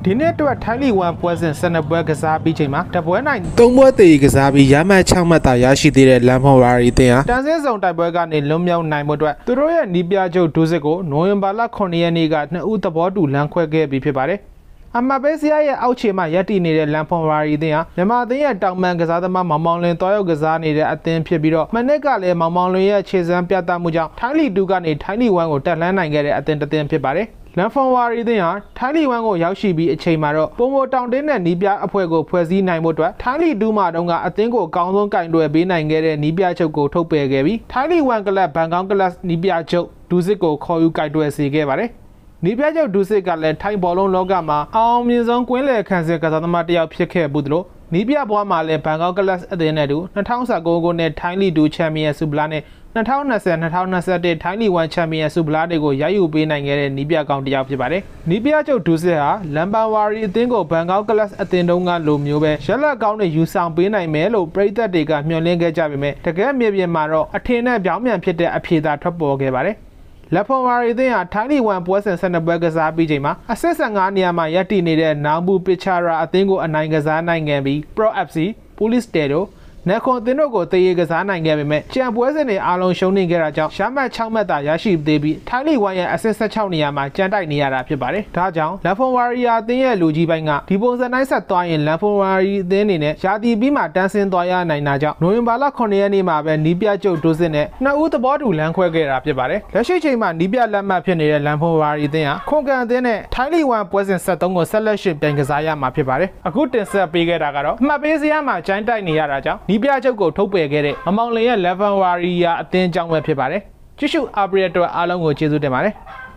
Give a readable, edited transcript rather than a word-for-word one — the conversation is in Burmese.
ဒီနေ့အတွက်ထိုင်းလီဝမ်ပွဲစဉ်12ပွဲကစားပြီးချိန်မှာတပွဲနိုင် 3ပွဲတည်ကစားပြီးရမှတ်6မှတ်သာရရှိသေးတဲ့လမ်ဖော်ဝါရီတင်ဟာတန်ဆင်းဆောင်တိုက်ပွဲကနေလွန်မြောက်နိုင်မှုအတွက်သူတို့ရဲ့နီးပြချုပ်ဒုစစ်ကိုနိုဝင်ဘာလ9ရက်နေ့က2ဦးသဘောတူလမ်းခွဲခဲ့ပြီးဖြစ်ပါတယ်အမပဲစရရဲ့အောက်ခြေမှာရပ်တည်နေတဲ့လမ်ဖွန်ဝါရီတင်ဟာမြန်မာအသင်းရဲ့တောင်ပန်ကစားသမားမောင်မောင်လင်းတွားရောက်ကစားနေတဲ့အသင်းဖြစ်ပြီးတော့မနစ်ကလည်းမောင်မောင်လင်းရဲ့ခြေစမ်းပြသမှုကြောင့်ထိုင်းလီ2ကနေထိုင်းလီ1ကိုတက်လှမ်းနိုင်ခဲ့တဲ့အသင်းတစ်သင်းဖြစ်ပါတယ်လမ်ဖွန်ဝါရီတင်ဟာထိုင်းလီ1ကိုရောက်ရှိပြီးအချိန်မှာတော့ပုံမတောင်တင်းတဲ့နီးပြအဖွဲ့ကိုဖွဲ့စည်းနိုင်မှုအတွက်ထိုင်းလီ2မှာတုန်းကအသင်းကိုအကောင်းဆုံးကင်တွယ်ပေးနိုင်ခဲ့တဲ့နီးပြချုပ်ကိုထုတ်ပယ်ခဲ့ပြီးထိုင်းလီ1ကလပ်ဘန်ကောက်ကလပ်နီးပြချုပ်ဒူစစ်ကိုခေါ်ယူကင်တွယ်စေခဲ့ပါတယ်နီးပြချုပ်ဒူစစ်ကလည်းထိုင်းဘောလုံးလောကမှာအောင်မြင်ဆုံးကွင်းလယ်ခန့်စင်ကစားသမားတစ်ယောက်ဖြစ်ခဲ့ဘူးသလိုနီးပြဘွားမှာလည်းဘန်ကောက်ကလပ်အသင်းနဲ့တူ2019ခုနှစ်ထိုင်းလီ2ချန်ပီယံဆုဖလားနဲ့2020-2021ထိုင်းလီ1ချန်ပီယံဆုဖလားတွေကိုရယူပေးနိုင်ခဲ့တဲ့နီးပြကောင်တစ်ယောက်ဖြစ်ပါတယ်။နီးပြချုပ်ဒူစစ်ဟာလမ်ပန်ဝါရီအသင်းကိုဘန်ကောက်ကလပ်အသင်းတုန်းကလိုမျိုးပဲရက်လက်ကောင်းနဲ့ယူဆောင်ပေးနိုင်မယ်လို့ပရိသတ်တွေကမျှော်လင့်ခဲ့ကြပေမဲ့တကယ်မြေပြင်မှာတော့အထင်နဲ့ပြောင်းပြန်ဖြစ်တဲ့အဖြေသာထွက်ပေါ်ခဲ့ပါတယ်။လက်ဖွန်ဝါရီအသင်းဟာထိုင်းလီ1ပွဲစဉ်12ပွဲကစားပြီးချိန်မှာအဆင့်15နေရာမှာရပ်တည်နေတဲ့နောင်ဘူးပစ်ချရာအသင်းကိုအနိုင်ကစားနိုင်ခဲ့ပြီး Pro FC, Police Steroနက်ခွန်အသင်းတို့ကိုတရေကစားနိုင်ခဲ့ပေမဲ့ကြံပွဲစဉ်တွေအားလုံးရှုံးနေခဲ့တာကြောင့်ရမှတ်6မှတ်သာရရှိသေးပြီးထိုင်းလီ1ရဲ့အဆင့်16နေရာမှာကြံတိုက်နေရတာဖြစ်ပါတယ်။ဒါကြောင့်လမ်ဖွန်ဝါရီယာအသင်းရဲ့လူကြီးပိုင်းကဒီပုံစံတိုင်းဆက်သွားရင်လမ်ဖွန်ဝါရီအသင်းအနေနဲ့ရာသီပြီးမှတန်းဆင်းသွားရနိုင်တာကြောင့်နိုဝင်ဘာလ9ရက်နေ့မှာပဲနီးပြချုပ်ဒိုစစ်နဲ့2ဦးသဘောတူလမ်းခွဲခဲ့တာဖြစ်ပါတယ်။လက်ရှိချိန်မှာနီးပြလက်မှတ်ဖြစ်နေတဲ့လမ်ဖွန်ဝါရီအသင်းဟာခွန်ကန်အသင်းနဲ့ထိုင်းလီ1ပွဲစဉ်73ကိုဆက်လက်ရှင်ပြိုင်ကစားရမှာဖြစ်ပါတယ်။အခုတင်ဆက်ပေးခဲ့တာကတော့အမှတ်ပေးစရာမှာကြိုင်းတိုက်နေရတာကြောင့်နီးပြချုပ်ကိုထုတ်ပယ်ခဲ့တဲ့မမောင်လင်ရဲ့11ဝါရီယာအသင်းကြောင့်ပဲဖြစ်ပါတယ်။ကြည့်ရှုအားပေးတဲ့အတွက်အားလုံးကိုကျေးဇူးတင်ပါတယ်။